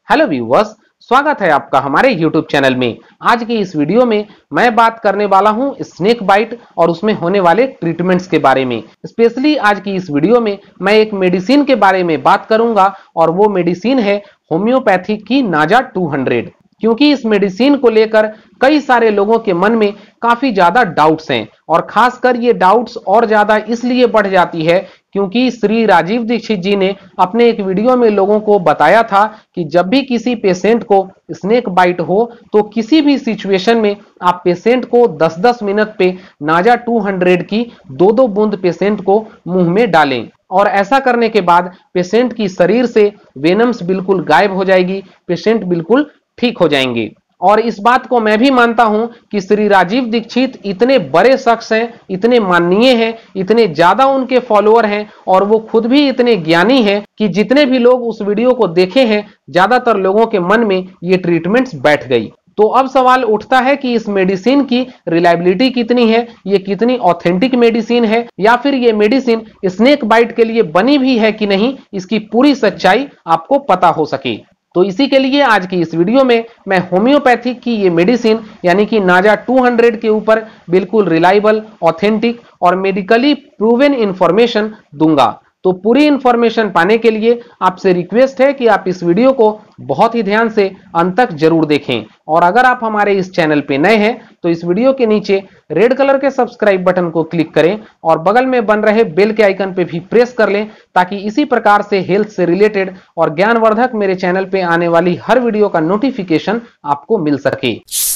Hello viewers, स्वागत है आपका हमारे यूट्यूब चैनल में। आज की इस वीडियो में मैं बात करने वाला हूं स्नेक बाइट और उसमें होने वाले ट्रीटमेंट्स के बारे में। स्पेशली आज की इस वीडियो में मैं एक मेडिसिन के बारे में बात करूंगा और वो मेडिसिन है होम्योपैथी की नाजा 200। क्योंकि इस मेडिसिन को लेकर कई सारे लोगों के मन में काफी ज्यादा डाउट्स हैं और खासकर ये डाउट्स और ज्यादा इसलिए बढ़ जाती है क्योंकि श्री राजीव दीक्षित जी ने अपने एक वीडियो में लोगों को बताया था कि जब भी किसी पेशेंट को स्नेक बाइट हो तो किसी भी सिचुएशन में आप पेशेंट को 10-10 मिनट पे नाजा 200 की 2-2 बूंद पेशेंट को मुंह में डालें और ऐसा करने के बाद पेशेंट की शरीर से वेनम्स बिल्कुल गायब हो जाएगी, पेशेंट बिल्कुल ठीक हो जाएंगे। और इस बात को मैं भी मानता हूं कि श्री राजीव दीक्षित इतने बड़े शख्स हैं, इतने माननीय हैं, इतने ज्यादा उनके फॉलोअर हैं और वो खुद भी इतने ज्ञानी हैं कि जितने भी लोग उस वीडियो को देखे हैं ज्यादातर लोगों के मन में ये ट्रीटमेंट्स बैठ गई। तो अब सवाल उठता है कि इस मेडिसिन की रिलायबिलिटी कितनी है, ये कितनी ऑथेंटिक मेडिसिन है या फिर ये मेडिसिन स्नेक बाइट के लिए बनी भी है कि नहीं, इसकी पूरी सच्चाई आपको पता हो सके। तो इसी के लिए आज की इस वीडियो में मैं होम्योपैथिक की ये मेडिसिन यानी कि नाजा 200 के ऊपर बिल्कुल रिलायबल, ऑथेंटिक और मेडिकली प्रूवन इंफॉर्मेशन दूंगा। तो पूरी इंफॉर्मेशन पाने के लिए आपसे रिक्वेस्ट है कि आप इस वीडियो को बहुत ही ध्यान से अंत तक जरूर देखें और अगर आप हमारे इस चैनल पे नए हैं तो इस वीडियो के नीचे रेड कलर के सब्सक्राइब बटन को क्लिक करें और बगल में बन रहे बेल के आइकन पे भी प्रेस कर लें ताकि इसी प्रकार से हेल्थ से रिलेटेड और ज्ञानवर्धक मेरे चैनल पे आने वाली हर वीडियो का नोटिफिकेशन आपको मिल सके।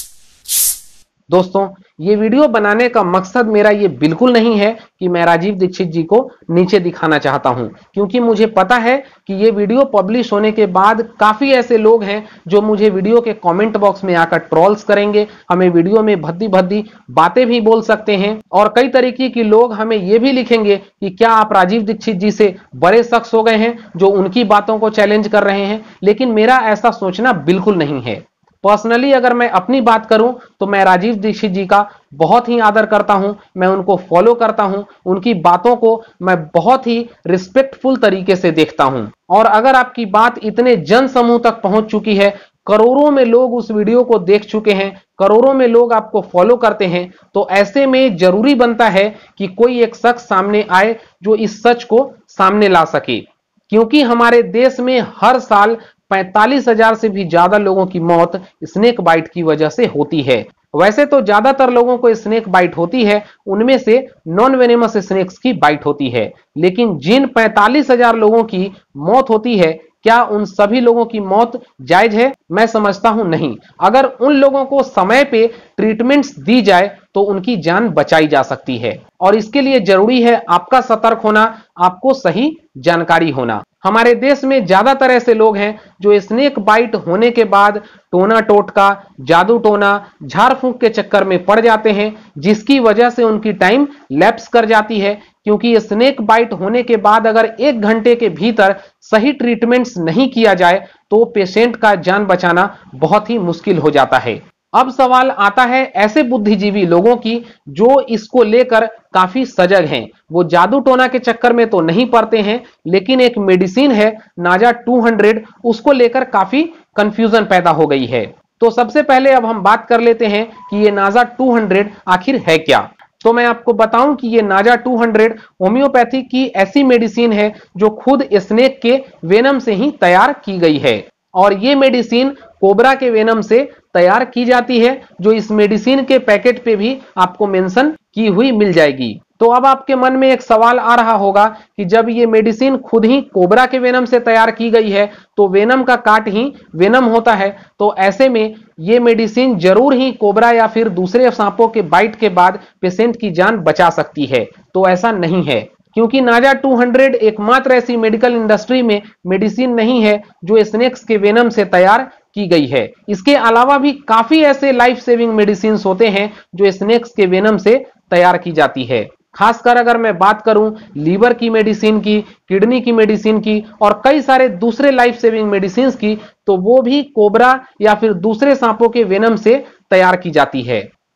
दोस्तों, ये वीडियो बनाने का मकसद मेरा ये बिल्कुल नहीं है कि मैं राजीव दीक्षित जी को नीचे दिखाना चाहता हूं, क्योंकि मुझे पता है कि ये वीडियो पब्लिश होने के बाद काफी ऐसे लोग हैं जो मुझे वीडियो के कमेंट बॉक्स में आकर ट्रोल्स करेंगे, हमें वीडियो में भद्दी भद्दी बातें भी बोल सकते हैं और कई तरीके के लोग हमें ये भी लिखेंगे कि क्या आप राजीव दीक्षित जी से बड़े शख्स हो गए हैं जो उनकी बातों को चैलेंज कर रहे हैं। लेकिन मेरा ऐसा सोचना बिल्कुल नहीं है। पर्सनली अगर मैं अपनी बात करूं तो मैं राजीव दीक्षित जी का बहुत ही आदर करता हूं, मैं उनको फॉलो करता हूं, उनकी बातों को मैं बहुत ही रिस्पेक्टफुल तरीके से देखता हूं। और अगर आपकी बात इतने जन समूह तक पहुंच चुकी है, करोड़ों में लोग उस वीडियो को देख चुके हैं, करोड़ों में लोग आपको फॉलो करते हैं, तो ऐसे में जरूरी बनता है कि कोई एक शख्स सामने आए जो इस सच को सामने ला सके। क्योंकि हमारे देश में हर साल 45,000 से भी ज्यादा लोगों की मौत स्नेक बाइट की वजह से होती है। वैसे तो ज्यादातर लोगों को स्नेक बाइट होती है, उनमें से नॉन वेनेमस स्नेक्स की बाइट होती है, लेकिन जिन 45,000 लोगों की मौत होती है, क्या उन सभी लोगों की मौत जायज है? मैं समझता हूं नहीं। अगर उन लोगों को समय पे ट्रीटमेंट्स दी जाए तो उनकी जान बचाई जा सकती है और इसके लिए जरूरी है आपका सतर्क होना, आपको सही जानकारी होना। हमारे देश में ज्यादातर ऐसे लोग हैं जो स्नेक बाइट होने के बाद टोना टोटका, जादू टोना, झाड़ फूंक के चक्कर में पड़ जाते हैं, जिसकी वजह से उनकी टाइम लैप्स कर जाती है। क्योंकि स्नेक बाइट होने के बाद अगर 1 घंटे के भीतर सही ट्रीटमेंट्स नहीं किया जाए तो पेशेंट का जान बचाना बहुत ही मुश्किल हो जाता है। अब सवाल आता है ऐसे बुद्धिजीवी लोगों की जो इसको लेकर काफी सजग हैं, वो जादू टोना के चक्कर में तो नहीं पड़ते हैं, लेकिन एक मेडिसिन है नाजा 200, उसको लेकर काफी कंफ्यूजन पैदा हो गई है। तो सबसे पहले अब हम बात कर लेते हैं कि ये नाजा 200 आखिर है क्या। तो मैं आपको बताऊं कि ये नाजा 200 होम्योपैथी की ऐसी मेडिसिन है जो खुद स्नेक के वेनम से ही तैयार की गई है और ये मेडिसिन कोबरा के वेनम से तैयार की जाती है, जो इस मेडिसिन के पैकेट पे भी आपको मेंशन की हुई मिल जाएगी। तो अब आपके मन में एक सवाल आ रहा होगा कि जब ये मेडिसिन खुद ही कोबरा के वेनम से तैयार की गई है तो वेनम का काट ही वेनम होता है, तो ऐसे में ये मेडिसिन जरूर ही कोबरा या फिर दूसरे सांपों के बाइट के बाद पेशेंट की जान बचा सकती है। तो ऐसा नहीं है, क्योंकि नाजा 200 एकमात्र ऐसी मेडिकल इंडस्ट्री में मेडिसिन नहीं है जो स्नेक्स के वेनम से तैयार की गई है। इसके अलावा भी काफी ऐसे लाइफ सेविंग मेडिसिन होते हैं जो स्नेक्स के वेनम से तैयार की जाती है। खासकर अगर मैं बात करूं लीवर की मेडिसिन की, किडनी की मेडिसिन की और कई सारे दूसरे लाइफ सेविंग मेडिसिन की, तो वो भी कोबरा या फिर दूसरे सांपों के वेनम से तैयार की जाती है।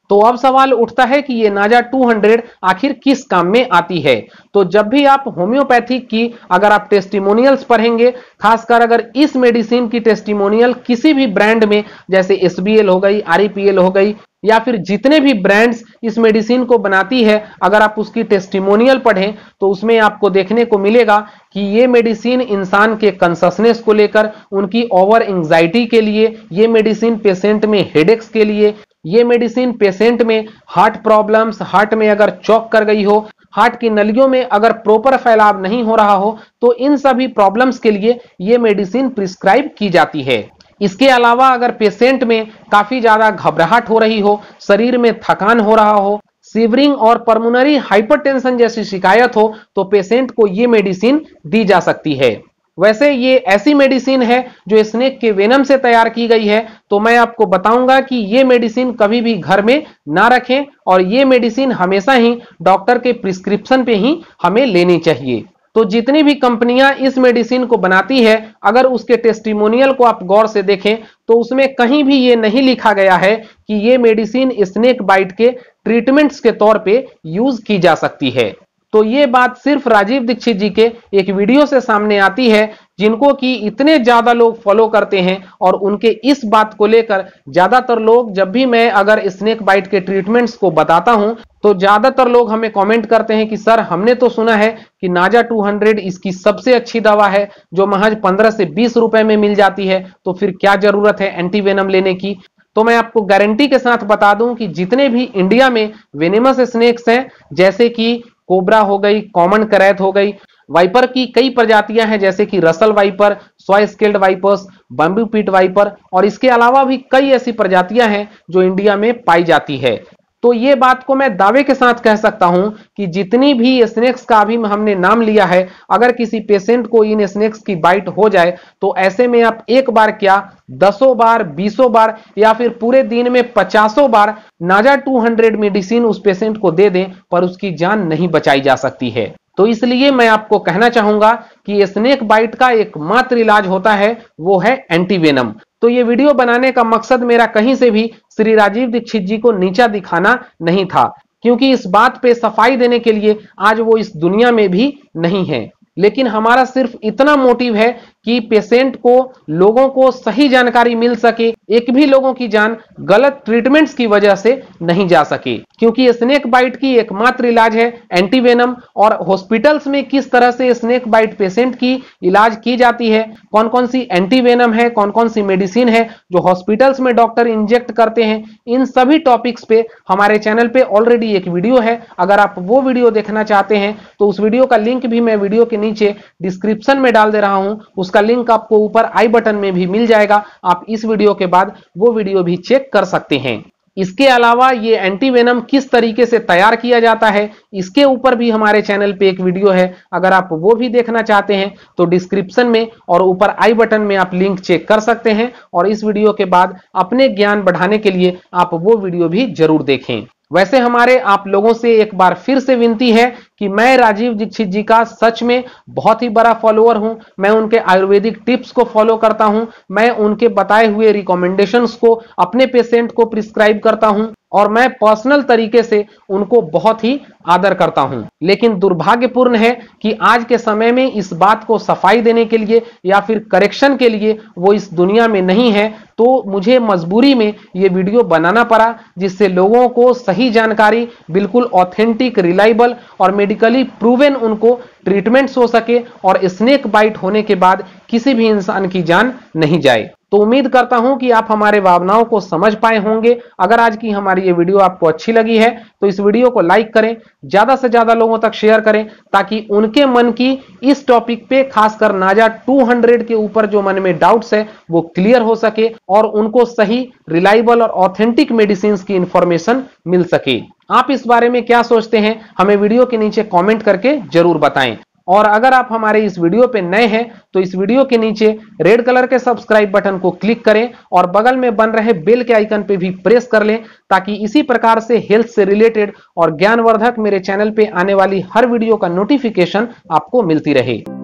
तो अब सवाल उठता है कि ये नाजा 200 आखिर किस काम में आती है। तो जब भी आप होम्योपैथिक की अगर आप टेस्टिमोनियल्स पढ़ेंगे, खासकर अगर इस मेडिसिन की टेस्टिमोनियल किसी भी ब्रांड में जैसे SBL हो गई, REPL हो गई या फिर जितने भी ब्रांड्स इस मेडिसिन को बनाती है, अगर आप उसकी टेस्टिमोनियल पढ़ें तो उसमें आपको देखने को मिलेगा कि ये मेडिसिन इंसान के कॉन्शसनेस को लेकर, उनकी ओवर एंजाइटी के लिए, ये मेडिसिन पेशेंट में हेडेक्स के लिए, ये मेडिसिन पेशेंट में हार्ट प्रॉब्लम्स, हार्ट में अगर चौक कर गई हो, हार्ट की नलियों में अगर प्रॉपर फैलाव नहीं हो रहा हो, तो इन सभी प्रॉब्लम्स के लिए ये मेडिसिन प्रिस्क्राइब की जाती है। इसके अलावा अगर पेशेंट में काफी ज्यादा घबराहट हो रही हो, शरीर में थकान हो रहा हो, सीवरिंग और पल्मोनरी हाइपरटेंशन जैसी शिकायत हो, तो पेशेंट को ये मेडिसिन दी जा सकती है। वैसे ये ऐसी मेडिसिन है जो स्नेक के वेनम से तैयार की गई है, तो मैं आपको बताऊंगा कि ये मेडिसिन कभी भी घर में ना रखें और ये मेडिसिन हमेशा ही डॉक्टर के प्रिस्क्रिप्शन पे ही हमें लेनी चाहिए। तो जितनी भी कंपनियां इस मेडिसिन को बनाती है, अगर उसके टेस्टिमोनियल को आप गौर से देखें तो उसमें कहीं भी ये नहीं लिखा गया है कि ये मेडिसिन स्नेक बाइट के ट्रीटमेंट्स के तौर पे यूज की जा सकती है। तो ये बात सिर्फ राजीव दीक्षित जी के एक वीडियो से सामने आती है, जिनको कि इतने ज्यादा लोग फॉलो करते हैं और उनके इस बात को लेकर ज्यादातर लोग, जब भी मैं अगर स्नेक बाइट के ट्रीटमेंट्स को बताता हूं तो ज्यादातर लोग हमें कमेंट करते हैं कि सर हमने तो सुना है कि नाजा 200 इसकी सबसे अच्छी दवा है जो महज 15 से 20 रुपए में मिल जाती है, तो फिर क्या जरूरत है एंटीवेनम लेने की। तो मैं आपको गारंटी के साथ बता दूं कि जितने भी इंडिया में वेनेमस स्नेक्स हैं, जैसे कि कोबरा हो गई, कॉमन करैत हो गई, वाइपर की कई प्रजातियां हैं जैसे कि Russell viper, saw scaled vipers, bamboo pit viper, और इसके अलावा भी कई ऐसी प्रजातियां हैं जो इंडिया में पाई जाती है। तो ये बात को मैं दावे के साथ कह सकता हूं कि जितनी भी स्नेक्स का अभी हमने नाम लिया है, अगर किसी पेशेंट को इन स्नेक्स की बाइट हो जाए तो ऐसे में आप एक बार क्या 10 बार, 20 बार या फिर पूरे दिन में 50 बार नाजा 200 मेडिसिन उस पेशेंट को दे दें, पर उसकी जान नहीं बचाई जा सकती है। तो इसलिए मैं आपको कहना चाहूंगा कि स्नेक बाइट का एकमात्र इलाज होता है, वो है एंटीवेनम। तो ये वीडियो बनाने का मकसद मेरा कहीं से भी श्री राजीव दीक्षित जी को नीचा दिखाना नहीं था, क्योंकि इस बात पे सफाई देने के लिए आज वो इस दुनिया में भी नहीं है, लेकिन हमारा सिर्फ इतना मोटिव है कि पेशेंट को, लोगों को सही जानकारी मिल सके, एक भी लोगों की जान गलत ट्रीटमेंट्स की वजह से नहीं जा सके। क्योंकि स्नेक बाइट की एकमात्र इलाज है एंटीवेनम, और हॉस्पिटल्स में किस तरह से स्नेक बाइट पेशेंट की इलाज की जाती है, कौन कौन सी एंटीवेनम है, कौन कौन सी मेडिसिन है जो हॉस्पिटल्स में डॉक्टर इंजेक्ट करते हैं, इन सभी टॉपिक्स पे हमारे चैनल पे ऑलरेडी एक वीडियो है। अगर आप वो वीडियो देखना चाहते हैं तो उस वीडियो का लिंक भी मैं वीडियो के नीचे डिस्क्रिप्शन में डाल दे रहा हूं, उसका लिंक आपको ऊपर आई बटन में भी मिल जाएगा। आप इस वीडियो के बाद वो वीडियो भी चेक कर सकते हैं। इसके अलावा ये एंटीवेनम किस तरीके से तैयार किया जाता है, इसके ऊपर भी हमारे चैनल पे एक वीडियो है। अगर आप वो भी देखना चाहते हैं तो डिस्क्रिप्शन में और ऊपर आई बटन में आप लिंक चेक कर सकते हैं, और इस वीडियो के बाद अपने ज्ञान बढ़ाने के लिए आप वो वीडियो भी जरूर देखें। वैसे हमारे आप लोगों से एक बार फिर से विनती है कि मैं राजीव दीक्षित जी का सच में बहुत ही बड़ा फॉलोअर हूं। मैं उनके आयुर्वेदिक टिप्स को फॉलो करता हूं, मैं उनके बताए हुए रिकमेंडेशंस को अपने पेशेंट को प्रिस्क्राइब करता हूं, और मैं पर्सनल तरीके से उनको बहुत ही आदर करता हूं। लेकिन दुर्भाग्यपूर्ण है कि आज के समय में इस बात को सफाई देने के लिए या फिर करेक्शन के लिए वो इस दुनिया में नहीं है, तो मुझे मजबूरी में ये वीडियो बनाना पड़ा, जिससे लोगों को सही जानकारी, बिल्कुल ऑथेंटिक, रिलायबल और मेडिकली प्रूवन उनको ट्रीटमेंट्स हो सके और स्नेक बाइट होने के बाद किसी भी इंसान की जान नहीं जाए। तो उम्मीद करता हूं कि आप हमारे भावनाओं को समझ पाए होंगे। अगर आज की हमारी ये वीडियो आपको अच्छी लगी है तो इस वीडियो को लाइक करें, ज्यादा से ज्यादा लोगों तक शेयर करें, ताकि उनके मन की इस टॉपिक पे, खासकर नाजा 200 के ऊपर जो मन में डाउट्स है वो क्लियर हो सके और उनको सही, रिलायबल और ऑथेंटिक मेडिसिन की इंफॉर्मेशन मिल सके। आप इस बारे में क्या सोचते हैं, हमें वीडियो के नीचे कमेंट करके जरूर बताएं। और अगर आप हमारे इस वीडियो पे नए हैं तो इस वीडियो के नीचे रेड कलर के सब्सक्राइब बटन को क्लिक करें और बगल में बन रहे बेल के आइकन पे भी प्रेस कर लें, ताकि इसी प्रकार से हेल्थ से रिलेटेड और ज्ञानवर्धक मेरे चैनल पे आने वाली हर वीडियो का नोटिफिकेशन आपको मिलती रहे।